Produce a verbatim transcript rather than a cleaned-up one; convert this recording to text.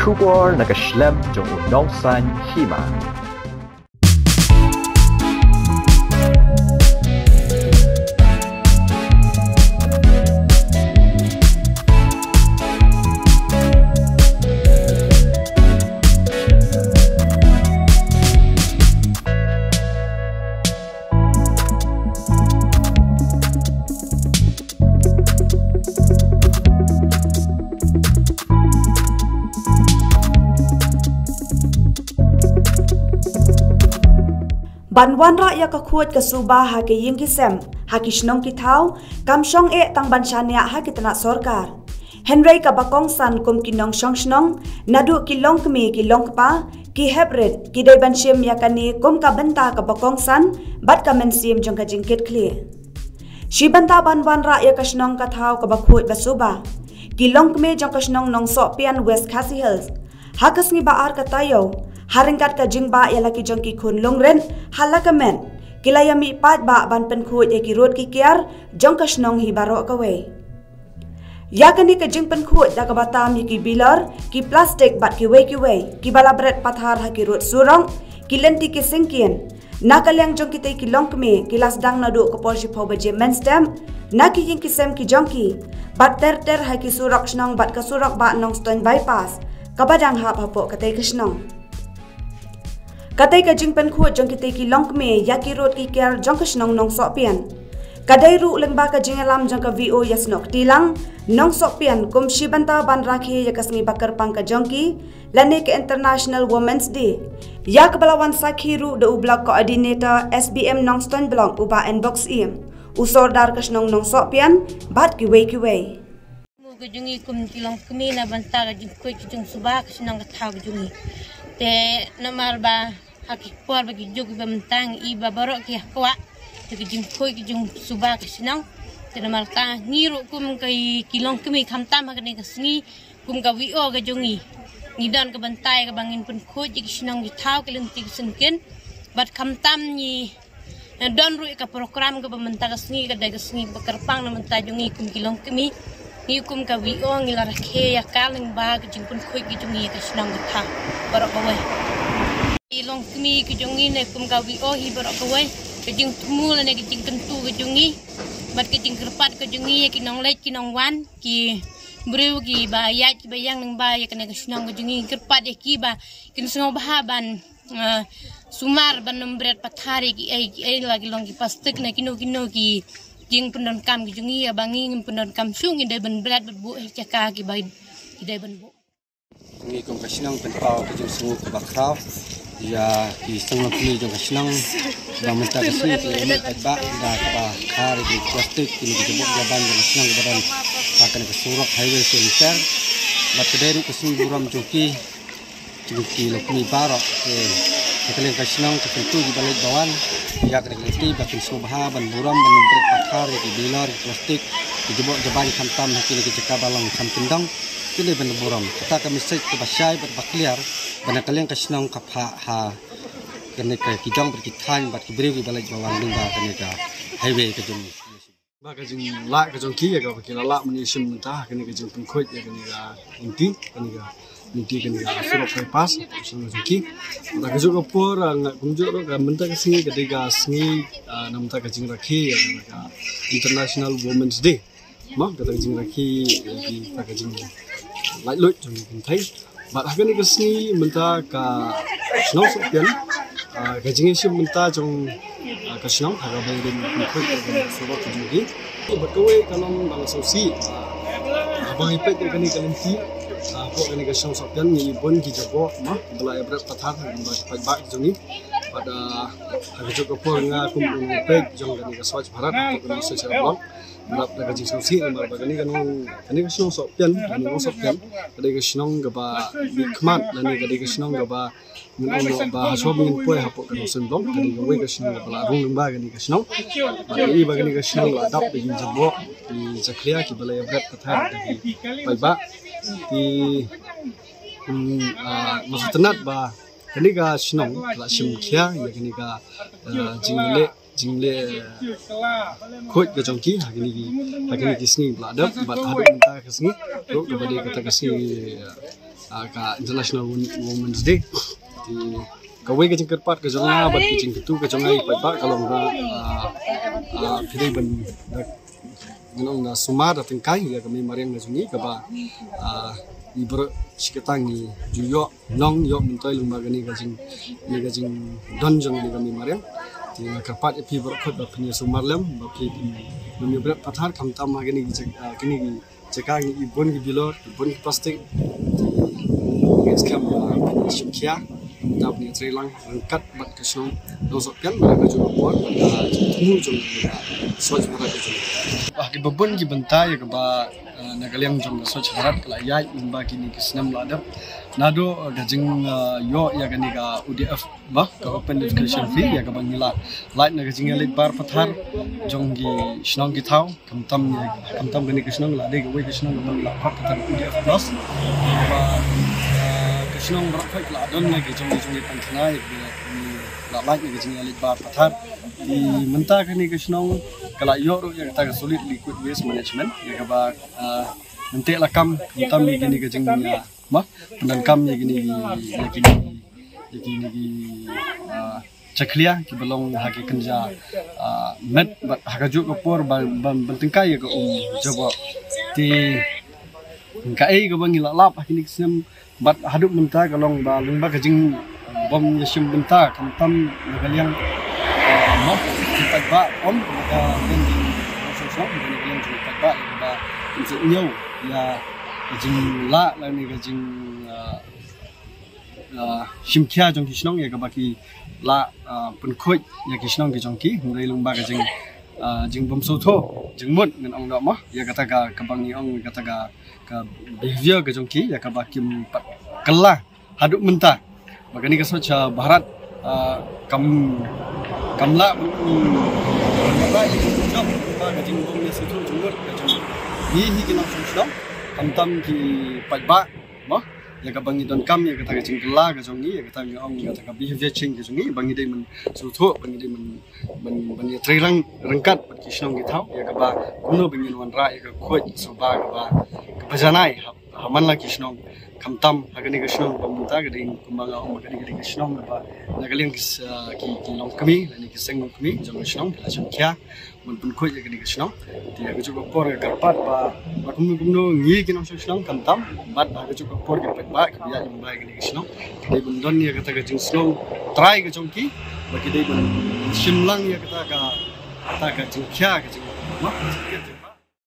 出国那个 Slam 中午农山起码。 Banwan rakyat kakuat kasubah haki yung kisem, haki shnong kitaw, kamsyong e tang bansyanya haki tanak sorkar. Henry kabakong san kum kinong syong shnong, nadu kilong kemi kilong kapa, ki hebrid, ki day bansyim yakani kum kabenta kabakong san, bat kamensim jong kajingkit kli. Shibanta banwan rakyat kashnong kataw kabakuat basubah, kilong kemi jong kashnong nong sopian West Khasi Hills, hakas ngi baar katayo, haringkat ka jingba yala ki jong ki kun longren halakamen kilaya mi pat ba ban pen khu e ki rot ki kiar jong ka snong hi baro ka we yakani ka jing pen khu da ka batam ki bilar ki plastic bat ki we ki we ki bala bret pathar ha ki rot surong ki lenti ki singkien nakalyang jong ki te ki longkme ki lasdang na do ko porji pho ba je men stem na ki jing ki sem ki jong ki bat ter ter ha ki surak snong bat ka surak ba nong stone bypass kabadang ha phapo ka te ka snong Kadai ka jing pen khu jong kitay ki longkme yaki road ki kiar jong ka snong nong sopian. Kadai ru leng ba ka jing alam jong ka V O yasnok tilang nong sopian kum shibanta ban rakhi yakas ngi bakar pang ka jong ki lane ke International Women's Day. Yak balawan sakhi ru de ublak coordinator S B M nong stone blong uba inbox im. Usor dar ka snong nong sopian bat ki wei ki wei. Mu ka jungi kum ki longkme na banta ka jing koi ki jong subak snong ka thag jungi. Te namar ba haki kuar bagi jog bamtang iba barok ki kwa te jing koi ki jung suba ka sinang te namar ta ngiru kum kai kilong kemi khamtam ha kane ka sngi kum ka wi o ga jungi ngidan ka bantai ka bangin pun kho ji sinang gi thau ka lenti sinken bat khamtam ni don ru ka program ka bamta ka sngi ka dai ka sngi bakar pang na manta jungi kum kilong kemi ni kum ka wi o ngi la rakhe ya kaling ba ka jing pun kho gi jungi ka sinang gi thau barok ka we ilong kemi ke jongi ne kum ka wi o hi barok ka we ke jing tumul ne ke jing kentu ke jongi bat ke jing kerpat ke jongi ki nong lek ki nong wan ki breu ki ba ya ki bayang nang ba ya kene ke sunang ke jongi kerpat e ki ba kin sungo bahaban sumar ban nombret pathari ki ai ki ai lagi long ki pastik ne kino kino ki jing pendon kam ke jongi ya bangi pendon kam sung inde ban brat bu caka ki ba ki dai ban bu ngi kum ka sinang pen pau ke jing sungu ka bakraw ya di setengah kini jong kesenang bang minta kesini ke emek ba dah kapa hari di plastik ini di jebuk jaban jong kesenang kebadan akan ke Surak highway center bat kedai kesini buram jongki jongki lokni barok ke kalian kesenang ketentu di balik bawan ya kena keliti bakin subha ban buram ban membret pakar di bilar plastik di jebuk jaban khantam kini ke cekap balang khampindang kini ban buram kita kami sek ke basyai berbakliar bana kalian kesenang kapha ha kene ke kijang berkithan bat kibri di balik bawang lingba kene ka highway ke jong ba ka jing la ka jong ki ya ka ki la mani sim ta kene ke jing pun khoi ya kene ka inti kene ka inti kene ka Surak bypass sung jong ki ba ka jong por nga kumjo ro ka menta ka singi ke ga singi namta ka jing rakhi ya ka International Women's Day ma ka jing rakhi di ka jing lai loi jong kin thai bat hakan ke sini menta ka snong sopian ka jingi sim menta jong ka snong ha ga bayin khoi ka Surak jong ki bat ko we kalong bang sosi abang ipet ka ni kalenti ko ka ni ka snong sopian ni bon ki jago ma bala ya berat pathar ba ba jong ni pada ha ga jog ko nga kum ipet jong ka ni ka Swachh Bharat ko ni se blog berap daga jing sosi amar bagani kanong kani ka snong sopian ni ngong sopian kadai ka snong ga ba khmat lani kadai ka snong ga ba mun ono ba haso bin poi hapo ka sen blog kadai ka we ka snong ga la rung ba gani ka snong bagani bagani ka snong la dap bi jabo di zaklia ki balaya brat katha di pai ba di maksudnat ba kani ka snong la sim khia ya kani ka jingle jingle khoi ke jongki hagini hagini kisni bladap bat hadu minta kesni ro ke bade kata kesni ka International Women's Day thì kawai ka jingkat pat ka jonga bat ki jing tu ka jonga i pa kalau nga pidai ban nong na sumar da tingkai ya kami mariang ngajungi ka ba i ber sikatang ni juyo nong yo mentoy lumbaga ni ka jing ni ka jing don jong ni kami mariang thì kapat pi ber khot ba pnya sumar lem ba pi mi ber pathar kham tam ma gani kini jaka ni ibon gi bilor ibon plastic es kam shimkia tap ni trelang angkat bat kasong dosok kan mereka juga buat pada temu jong swach bharat jong bah ki babon ki bentai ke ba nagaliang jong swach bharat kala yai umba kini kisnam ladap nado gajing yo ya gani ga U D F bah ka open education fee ya ka bangila light na gajing lit bar pathar jong gi snong ki thau kamtam kamtam gani kisnong la de ga we kisnong bang la pathar U D F plus ba kisnong berak la don lagi jong jong di panthana la light na gajing lit bar pathar di menta kani kisnong kala yo ro ya ta solid liquid waste management ya ka ba nanti la kam kamtam ni gani gajing mah pendangkam ya gini ya gini ya gini gi ceklia ki belong haki kenja met haka juk por ban bentengkai ya ko coba ti kai ko bangi lalap haki sem bat hadup menta kalong ba lungba kajing bom yasim benta kamtam nagaliang mah cepat ba om ka bendi sosok nagaliang cepat ba ba nyau ya gajing la la ni gajing shimkia jong kisnong ya kabaki la penkhoi ya kisnong ki jong ki ngai lungba gajing jing bom so tho jing mut ngan ong da ma ya kata ga kabang ni ong kata ga ka behavior ga jong ki ya kabaki pat kala haduk menta magani ka socha bharat kam kamla ba jong ba gajing bom ni so tho jing mut gajing ni hi ki nong song kamtam ki pajba mah ya ka bangi don kam ya kata gajing kala ga jongi ya kata ong kata ka behavior change ga jongi bangi dei men sutho bangi dei men men ban ya trerang rengkat pat kisnong ki thau ya ka ba kuno bangi wan ra ya ka khoj so ba ka ba ka bajanai haman la kisnong kamtam hagani kisnong pambuta ga dei kumbaga ong hagani ga kisnong ba nagaling ki ki long kami ni kiseng kami jong kisnong la jong kya mun pun khoj ya ga kisnong ti ga juga por ga karpat ba ba kumno kumno ngi kinong kisnong kamtam bat ga juga por ga ba ki ya jong ba ga kisnong dei bun don ya kata ga jing snong try ga jong ki ba ki dei bun shimlang ya kata ga kata ga jing kya ga jing ma